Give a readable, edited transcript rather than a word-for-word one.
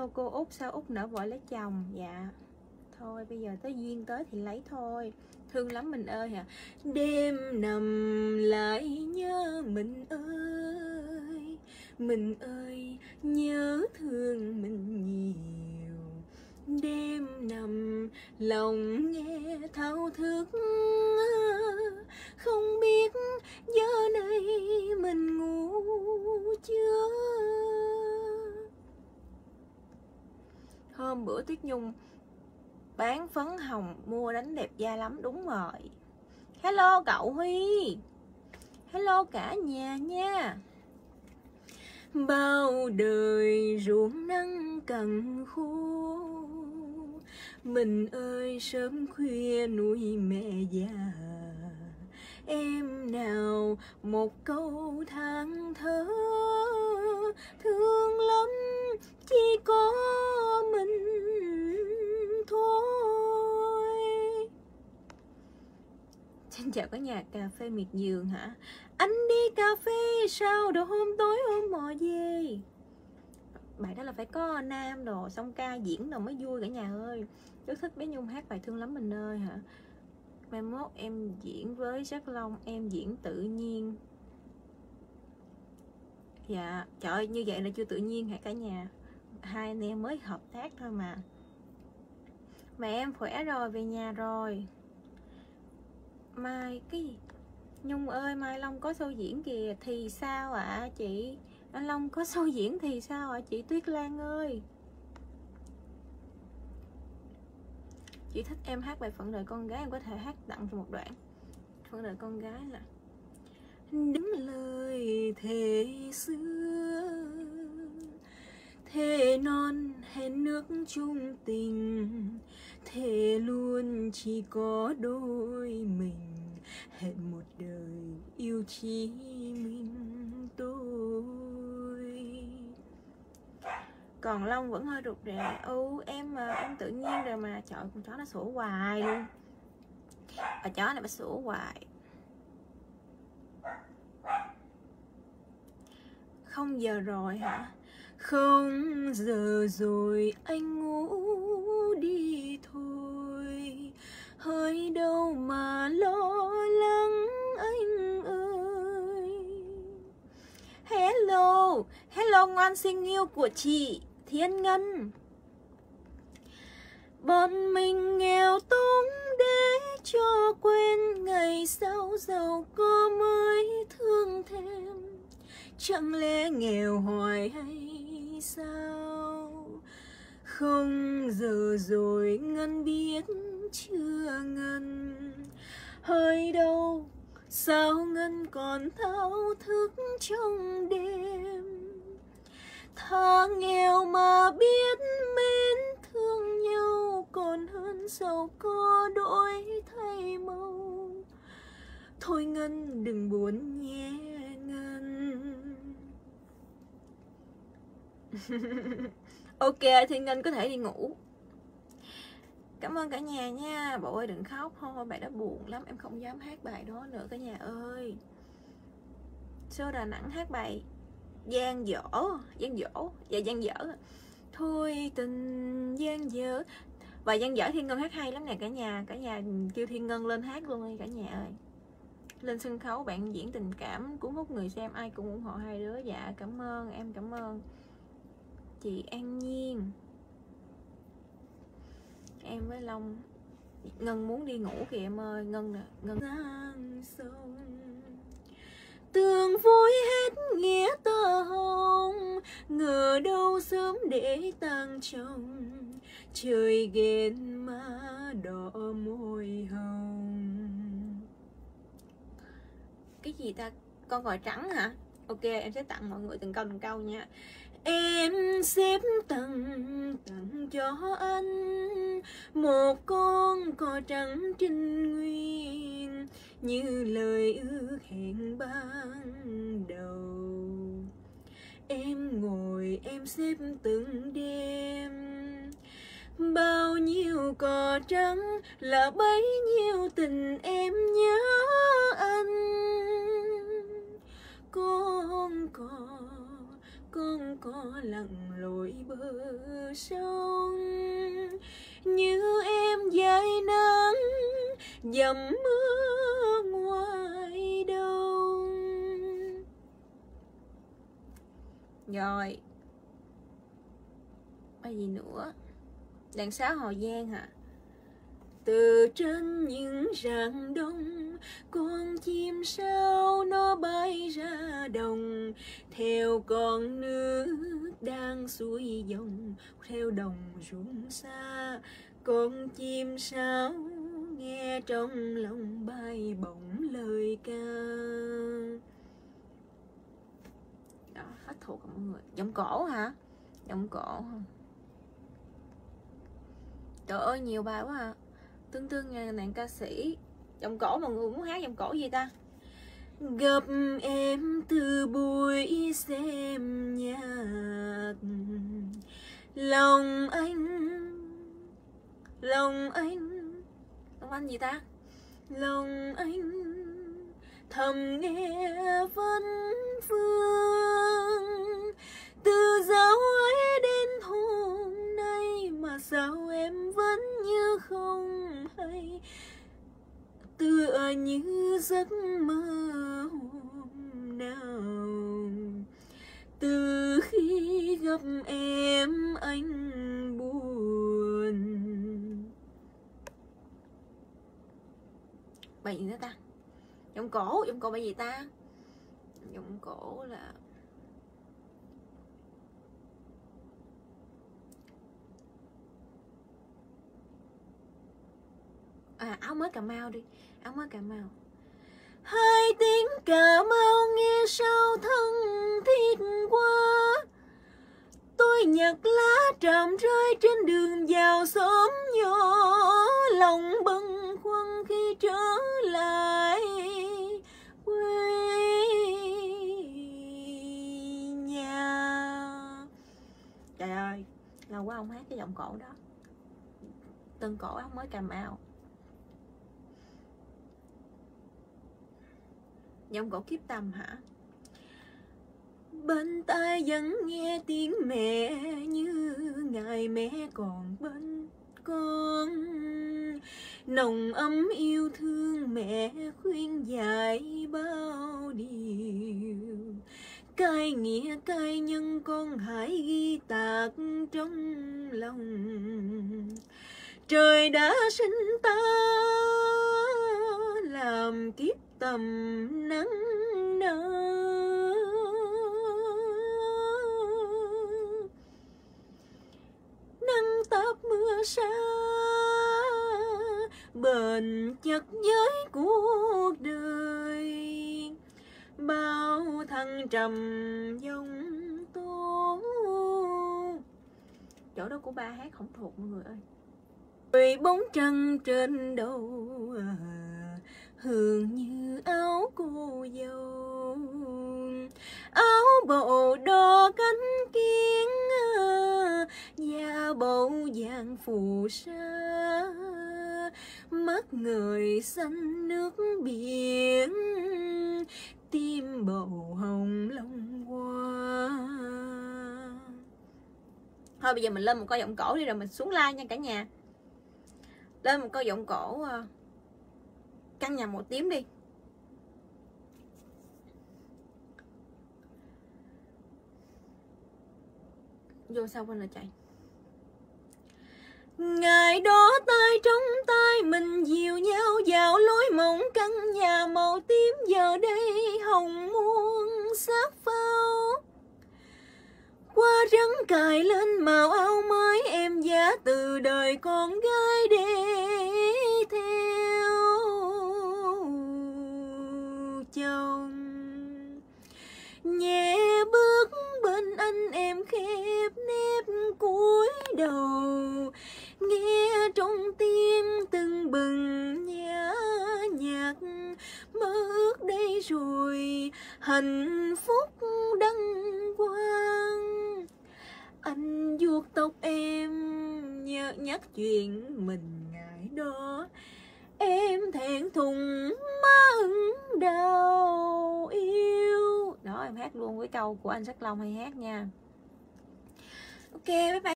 Hello cô Út, sao Út nỡ vội lấy chồng? Dạ thôi bây giờ tới duyên tới thì lấy thôi. Thương lắm mình ơi hả? Đêm nằm lại nhớ mình ơi nhớ thương mình nhiều. Đêm nằm lòng nghe thao thức, không biết giờ này mình ngủ chưa. Hôm bữa Tuyết Nhung bán phấn hồng mua đánh đẹp da lắm. Đúng rồi. Hello cậu Huy, hello cả nhà nha. Bao đời ruộng nắng cằn khô, mình ơi sớm khuya nuôi mẹ già. Em nào một câu than thở, thương lắm chỉ có mình thôi. Xin chào cả nhà. Cà phê miệt vườn hả? Anh đi cà phê sao đồ hôm tối hôm mò về. Bài đó là phải có nam đồ xong ca diễn đồ mới vui cả nhà ơi. Chú thích bé Nhung hát bài Thương Lắm Mình Ơi hả? Mai mốt em diễn với Jack Long, em diễn tự nhiên. Dạ, trời ơi, như vậy là chưa tự nhiên hả cả nhà? Hai anh em mới hợp tác thôi mà. Mẹ em khỏe rồi, về nhà rồi. Mai cái gì? Nhung ơi, Mai Long có show diễn kìa. Thì sao ạ chị? Anh Long có show diễn thì sao ạ chị Tuyết Lan ơi? Chị thích em hát bài Phận Đời Con Gái, em có thể hát tặng cho một đoạn. Phận Đời Con Gái là đứng lời thề xưa, thề non hẹn nước chung tình, thề luôn chỉ có đôi mình, hẹn một đời yêu chỉ mình tôi. Còn Long vẫn hơi rụt rè. Em tự nhiên rồi mà. Trời ơi, con chó nó sủa hoài luôn. Bà chó này bà sủa hoài. Không giờ rồi hả? Không giờ rồi anh ngủ đi thôi, hơi đâu mà lo lắng anh ơi. Hello, hello ngoan xinh yêu của chị Thiên Ngân. Bọn mình nghèo túng để cho quên ngày sau giàu có mới thương thêm. Chẳng lẽ nghèo hoài hay sao? Không giờ rồi Ngân biết chưa Ngân? Hơi đâu sao Ngân còn thao thức trong đêm? Thà nghèo mà biết mến thương nhau còn hơn giàu có đổi thay màu. Thôi Ngân đừng buồn nhé Ngân. Ok thì Ngân có thể đi ngủ. Cảm ơn cả nhà nha. Bộ ơi đừng khóc thôi, bài đó buồn lắm, em không dám hát bài đó nữa cả nhà ơi. Show Đà Nẵng hát bài gian dở. Dạ gian dở. Thôi tình gian dở. Và gian dở Thiên Ngân hát hay lắm nè cả nhà. Cả nhà kêu Thiên Ngân lên hát luôn đi cả nhà ơi. Lên sân khấu bạn diễn tình cảm cuốn hút người xem, ai cũng ủng hộ hai đứa. Dạ cảm ơn, em cảm ơn chị An Nhiên. Em với Long. Ngân muốn đi ngủ kìa em ơi. Ngân nè, Ngân tường vui hết nghĩa tơ hồng, ngờ đâu sớm để tang chồng. Trời ghen má đỏ môi hồng. Cái gì ta? Con còi trắng hả? Ok, em sẽ tặng mọi người từng câu nha. Em xếp tặng cho anh một con cò trắng trinh nguyên, như lời ước hẹn ban đầu. Em ngồi em xếp từng đêm, bao nhiêu cò trắng là bấy nhiêu tình em nhớ anh. Con có lặn lội bờ sông, như em dài nắng dầm mưa ngoài đông. Rồi bài gì nữa? Đàn sáo Hò Giang hả? Từ trên những rạng đông, con chim sao nó bay ra đồng, theo con nước đang xuôi dòng, theo đồng ruộng xa. Con chim sao nghe trong lòng bay bổng lời ca. Đó, hết thuộc rồi mọi người. Giọng cổ hả? Giọng cổ hả? Trời ơi nhiều bài quá à. Tương Tương nha nàng ca sĩ. Giọng cổ mọi người muốn hát giọng cổ gì ta? Gặp em từ buổi xem nhạc, lòng anh gì ta? Lòng anh thầm nghe vấn vương, từ dạo ấy đến hôm nay mà sao em vẫn như không hay, tựa như giấc mơ hôm nào. Từ khi gặp em anh buồn. Bài gì nữa ta? Giọng cổ bài gì ta? Giọng cổ là Áo mới Cà Mau đi. Áo mới Cà Mau. Hai tiếng Cà Mau nghe sao thân thiết quá, tôi nhặt lá tràm rơi trên đường vào xóm nhỏ, lòng bâng khuâng khi trở lại quê nhà. Trời ơi, lâu quá không hát cái giọng cổ đó. Tân cổ Áo mới Cà Mau. Giọng cổ Kiếp Tầm hả? Bên tai vẫn nghe tiếng mẹ như ngày mẹ còn bên con, nồng ấm yêu thương mẹ khuyên dạy bao điều, cai nghĩa cai nhân con hãy ghi tạc trong lòng. Trời đã sinh ta làm kiếp tầm nắng nở, nắng táp mưa xa, bền chặt với cuộc đời, bao thăng trầm dông tố. Chỗ đó của ba hát không thuộc mọi người ơi. Người bóng trăng trên đầu hương như áo cô dâu, áo bộ đo cánh kiến da bầu vàng phù sa, mắt người xanh nước biển, tim bầu hồng long hoa. Thôi bây giờ mình lên một câu giọng cổ đi rồi mình xuống like nha cả nhà. Lên một câu giọng cổ Căn Nhà Màu Tím đi. Vô sau bên là chạy. Ngày đó tay trong tay mình dìu nhau vào lối mộng căn nhà màu tím, giờ đây hồng muôn sắc phao. Qua rắn cài lên màu áo mới em giá từ đời con gái để theo chồng. Nhẹ bước bên anh em khép nép cúi đầu, nghe trong tim từng bừng nhã nhạc, mơ ước đây rồi hạnh phúc đăng quang. Anh vuốt tóc em nhớ nhắc chuyện mình ngày đó, em thẹn thùng má ửng đau yêu. Đó em hát luôn với câu của anh Sắc Long hay hát nha. Ok bye bye.